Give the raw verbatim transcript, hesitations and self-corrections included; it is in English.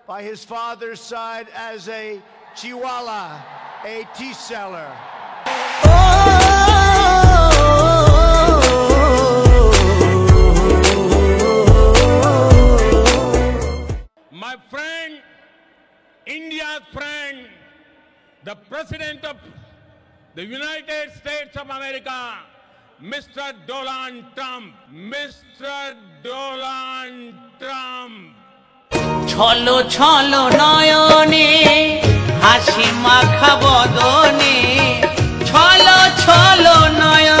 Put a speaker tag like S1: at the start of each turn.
S1: by his father's side as a Chihuahua, a tea seller.
S2: My friend, India's friend, the President of the United States of America, Mister Do-Lund Trump. Mister Do-Lund Trump.
S3: Cholo cholo noyone, hashi makha bodone, cholo cholo noyone.